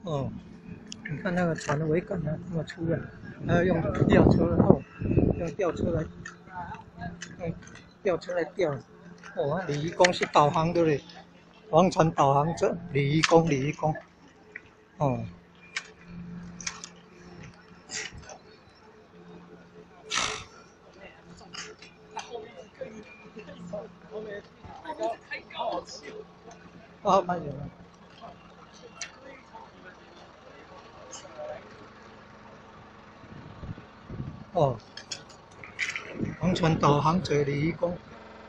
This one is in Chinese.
哦，你看那个船的桅杆呢，这么粗的，还要用吊车哦，用吊车来，用吊车来吊。哦，礼仪工是导航的嘞，王船导航者，礼仪工，礼仪工。哦，哦，慢点。哦，王船导航者，礼仪工。